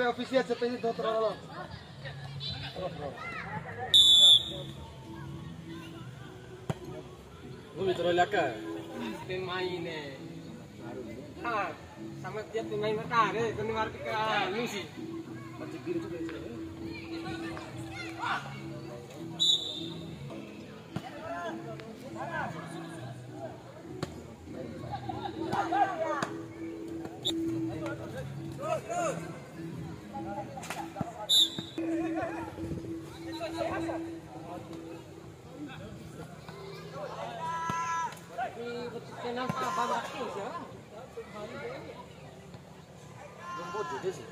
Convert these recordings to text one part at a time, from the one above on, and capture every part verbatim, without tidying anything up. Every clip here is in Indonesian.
official seperti itu terus. Gue terus laka. Pemain eh. Ah, sama dia pemain matahari, kau ngerti kan? Lucy. Macam gini juga. Kenapa banyak sih ya? Nombor jadi sih.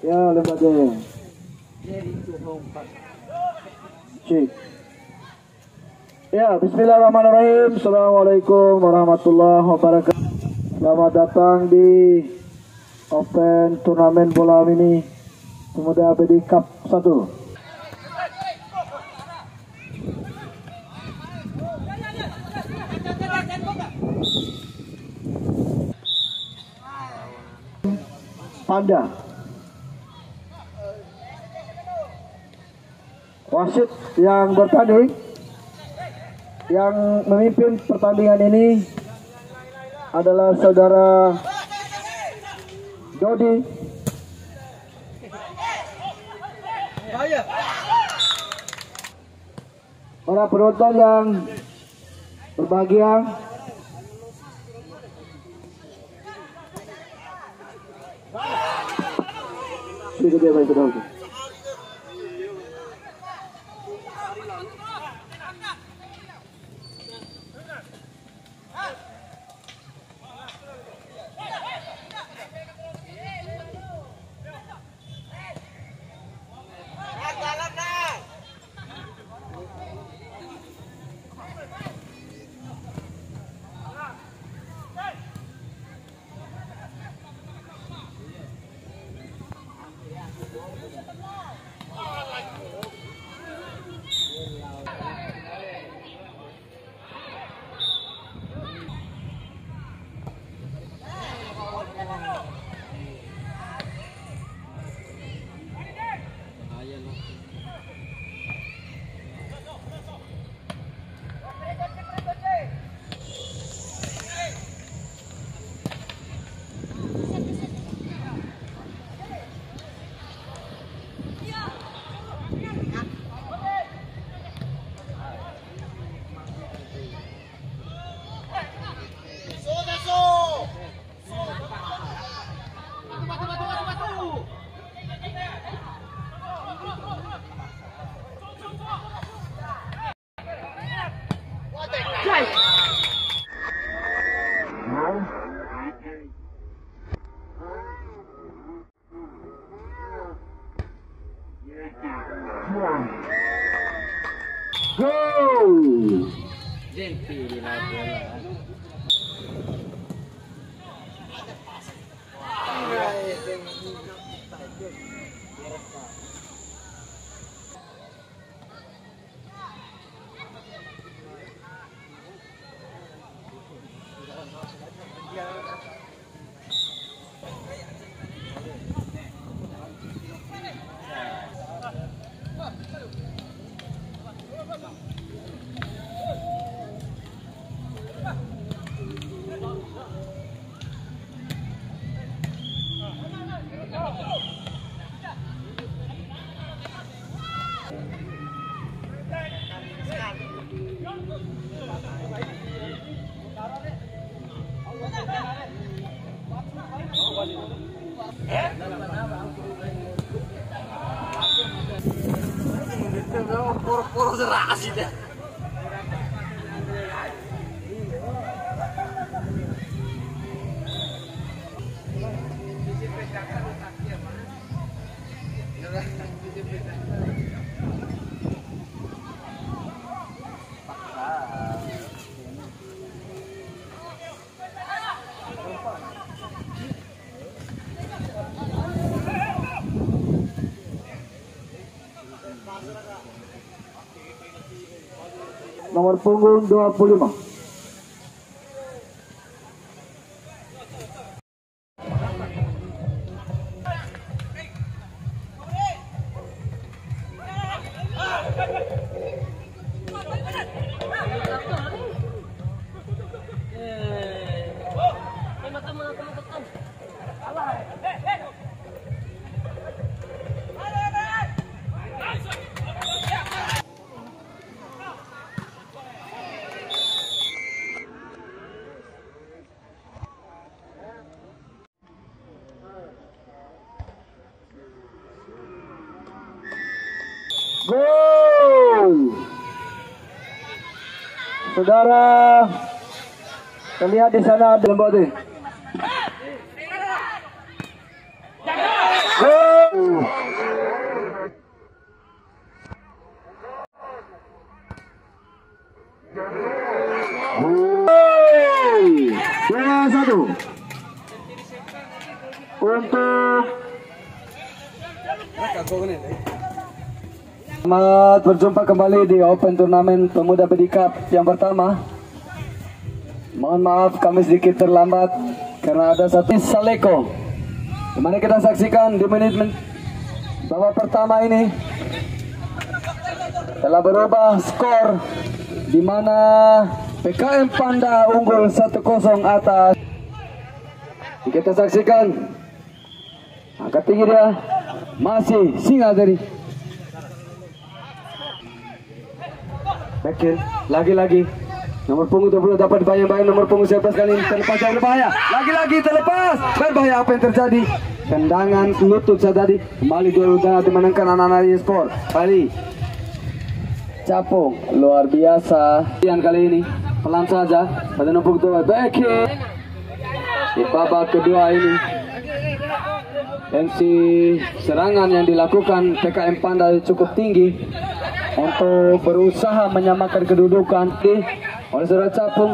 Ya, lembaga. Cik. Ya, bismillahirrahmanirrahim. Assalamualaikum warahmatullahi wabarakatuh. Selamat datang di Open Turnamen Bola Mini Pemuda B D Cup satu. Panda. Wasit yang bertanding, yang memimpin pertandingan ini adalah saudara Dodi. Para penonton yang berbahagia, sudah dia baik sudah. Poro-poro serasi deh. Nomor punggung dua puluh lima. Gol. Saudara, terlihat di sana ada lembaga. Gol. Dua satu untuk selamat berjumpa kembali di Open Turnamen Pemuda B D Cup yang pertama. Mohon maaf kami sedikit terlambat karena ada satu Saleko. Dimana kita saksikan di menit men babak pertama ini telah berubah skor, di mana P K M Panda unggul satu kosong atas. Kita saksikan angkat tinggi dia masih Singa dari Bekir lagi-lagi nomor punggung dua puluh dapat bayang-bayang nomor punggung sebelas kali ini terlepas yang berbahaya, lagi-lagi terlepas berbahaya. Apa yang terjadi? Tendangan lutut saja tadi. Kembali dua udah dimenangkan anak-anak e-sport. Kali Capung luar biasa yang kali ini pelan saja pada nomor dua Bekir. Di babak kedua ini M C serangan yang dilakukan P K M Panda cukup tinggi untuk berusaha menyamakan kedudukan di oleh saudara Capung.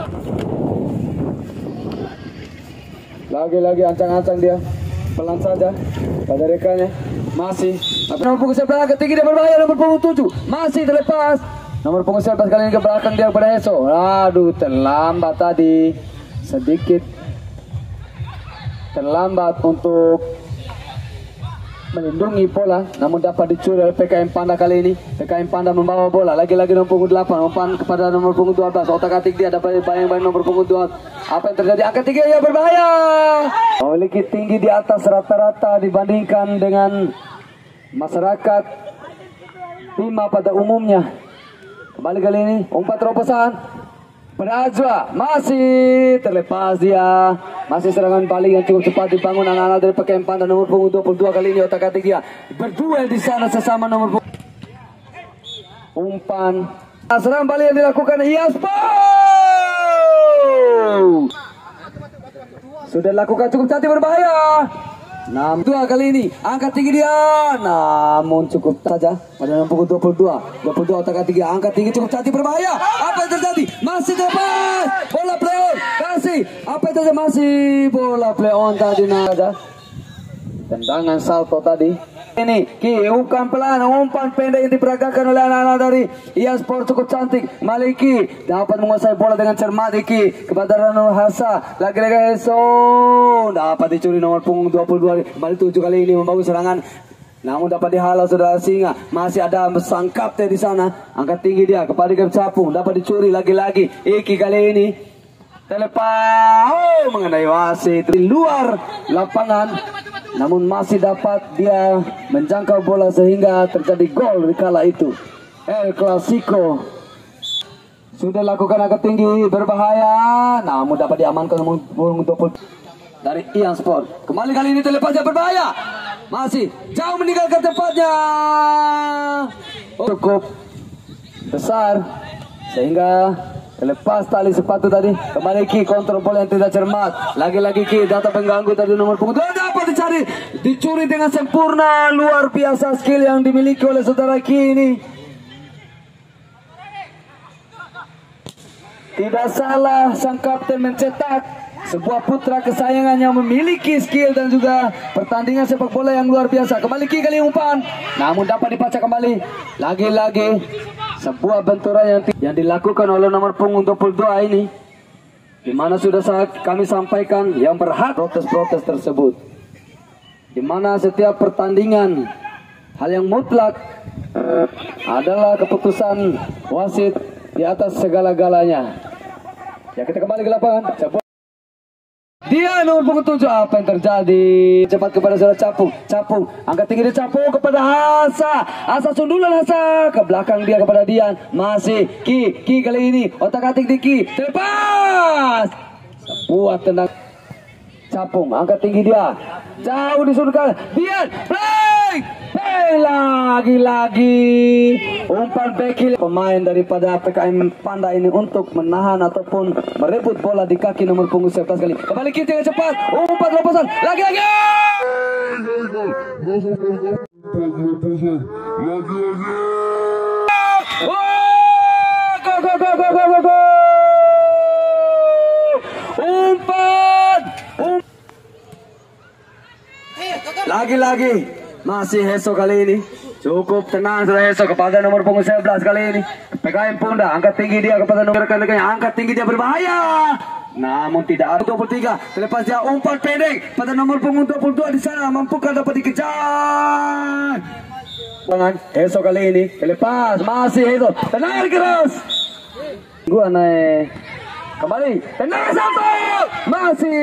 Lagi-lagi ancang-ancang dia pelan saja pada rekannya masih nomor punggung sebelas ketinggi dia berbahaya, nomor punggung tujuh masih terlepas, nomor punggung sebelas kali ini ke belakang dia kepada Heso. Aduh, terlambat tadi sedikit terlambat untuk melindungi bola, namun dapat dicuri oleh P K M Panda kali ini. P K M Panda membawa bola lagi-lagi nomor punggung delapan, umpan kepada nomor punggung dua belas. Otak-atik dia dapat bayang-bayang nomor punggung dua. Apa yang terjadi? Angka tiga yang berbahaya. Memiliki tinggi di atas rata-rata dibandingkan dengan masyarakat Bima pada umumnya. Kembali kali ini umpan terobosan pada Azwa, masih terlepas dia. Masih serangan balik yang cukup cepat dibangun anak-anak dari P K M Panda nomor punggung dua puluh dua kali ini. Otak-atik dia berduel di sana sesama nomor punggung. Umpan serangan balik yang dilakukan Iaspor sudah dilakukan cukup cantik berbahaya. Nah, dua kali ini angkat tinggi dia, namun cukup saja pada nomor punggung dua puluh dua. dua puluh dua otak tinggi, angkat tinggi cukup cantik berbahaya. Apa yang terjadi? Masih dapat bola play on. Kasih. Apa yang terjadi? Masih bola play on tadi nada. Tendangan salto tadi. Ini Ki umpan pelan, umpan pendek yang diperagakan oleh anak-anak dari Iaspor cukup cantik. Maliki dapat menguasai bola dengan cermat. Iki kepada Rano Hasa, lagi-lagi Heso dapat dicuri nomor punggung dua puluh dua. Kembali tujuh kali ini membangun serangan, namun dapat dihalau saudara Singa. Masih ada sang kapten di sana. Angkat tinggi dia kepada Capung, dapat dicuri lagi-lagi. Iki kali ini terlepas, oh, mengenai wasit di luar lapangan. Namun masih dapat dia menjangkau bola sehingga terjadi gol di kala itu. El Clasico sudah lakukan angkat tinggi berbahaya, namun dapat diamankan untuk dari Iaspor. Kembali kali ini terlepasnya berbahaya, masih jauh meninggalkan tempatnya. Cukup besar sehingga terlepas tali sepatu tadi. Kembali Ki kontrol bola yang tidak cermat. Lagi-lagi Ki data pengganggu tadi nomor punggung dua dapat dicari, dicuri dengan sempurna. Luar biasa skill yang dimiliki oleh saudara Ki ini. Tidak salah sang kapten mencetak sebuah putra kesayangan yang memiliki skill dan juga pertandingan sepak bola yang luar biasa. Kembali Ki kali umpan, namun dapat dibaca kembali. Lagi-lagi sebuah benturan yang yang dilakukan oleh nomor punggung dua puluh dua ini, di mana sudah saat kami sampaikan yang berhak protes-protes tersebut, di mana setiap pertandingan hal yang mutlak adalah keputusan wasit di atas segala-galanya. Ya, kita kembali ke lapangan. Sebuah dia nomor punggung tujuh, apa yang terjadi? Cepat kepada saudara Capung. Capung angkat tinggi dia, Capung kepada Hasa. Hasa sundulan Hasa ke belakang dia kepada Dian. Masih Ki. Ki kali ini otak-atik di Ki. Terlepas. Sebuah tendang Capung angkat tinggi dia. Jauh disudutkan. Dian play. Play lagi-lagi. Umpan Bekil pemain daripada P K M Panda ini untuk menahan ataupun merebut bola di kaki nomor punggung sebelas kali. Kembali kita dengan cepat. Umpan lepasan. Lagi-lagi. Lagi-lagi. Go go go go go go go. lagi-lagi masih Heso kali ini. Cukup tenang sudah Heso kepada nomor punggung sebelas kali ini. P K M Punda angkat tinggi dia kepada nomor rekan-rekannya. Angkat tinggi dia berbahaya. Namun tidak ada. Dua puluh tiga. Terlepas dia umpan pendek pada nomor punggung dua puluh dua di sana. Mampukah dapat dikejar? Tangan Heso kali ini. Terlepas masih Heso. Tenang keras. Gua naik. Kembali, tenang satu, masih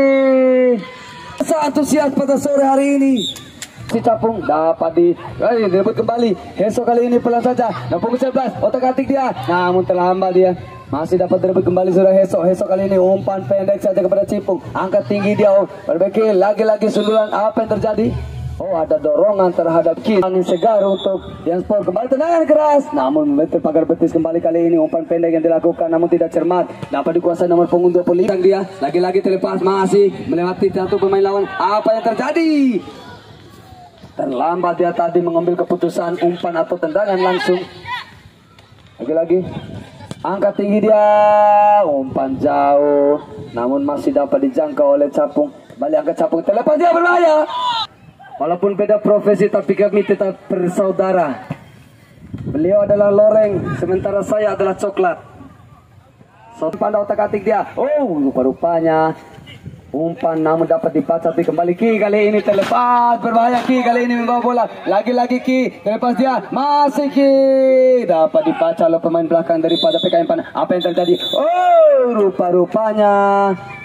satu siap pada sore hari ini. Si Capung dapat di, eh, direbut kembali. Heso kali ini pelan saja. Nomor sebelas, otak-atik dia, namun terlambat dia. Masih dapat direbut kembali sudah Heso. Heso kali ini umpan pendek saja kepada Cipung. Angkat tinggi dia, oh, perbaiki lagi-lagi sundulan. Apa yang terjadi? Oh, ada dorongan terhadap kiri. Angin segar untuk yang sport kembali tendangan keras. Namun meter pagar betis kembali kali ini. Umpan pendek yang dilakukan namun tidak cermat. Dapat dikuasai nomor punggung dua puluh lima. Dia lagi-lagi terlepas masih melewati satu pemain lawan. Apa yang terjadi? Terlambat dia tadi mengambil keputusan umpan atau tendangan langsung. Lagi-lagi angkat tinggi dia. Umpan jauh. Namun masih dapat dijangkau oleh Capung. Kembali angkat Capung. Terlepas dia berbahaya. Walaupun beda profesi tapi kami tetap bersaudara. Beliau adalah loreng, sementara saya adalah coklat. So, pandang otak-atik dia. Oh, rupa-rupanya umpan namun dapat dibaca tapi kembali Ki kali ini terlepas berbahaya. Ki kali ini membawa bola. Lagi-lagi Ki terlepas dia. Masih Ki dapat dibaca oleh pemain belakang daripada P K M Panda. Apa yang terjadi? Oh, rupa-rupanya